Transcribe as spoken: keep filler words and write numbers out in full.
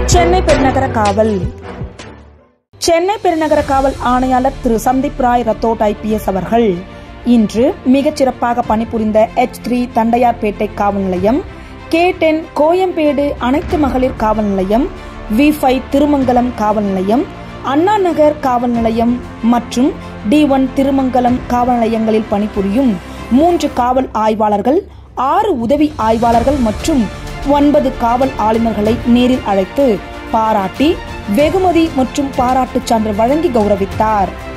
சென்னை பெருநகர காவல் சென்னை பெருநகர காவல் ஆணையாளர் திரு சந்தீப் ராய் ரத்தோட் ஐபிஎஸ் அவர்கள் இன்று மிகச்சிறப்பாக பணிபுரிந்த எச் த்ரீ தண்டையார்பேட்டை காவல் நிலையம், கே டென் கோயம்பேடு அனைத்து மகளிர் காவல் நிலையம், வி ஃபைவ் திருமங்கலம் காவல் நிலையம், அண்ணா நகர் காவல் நிலையம் மற்றும் டி ஒன் திருமங்கலம் காவல் நிலையங்களில் பணிபுரியும் மூன்று காவல் ஆய்வாளர்கள், ஆறு உதவி ஆய்வாளர்கள் மற்றும் ஒன்பது காவல் ஆளுநர்களை நேரில் அழைத்து பாராட்டி வெகுமதி மற்றும் பாராட்டுச் சான்று வழங்கி கௌரவித்தார்.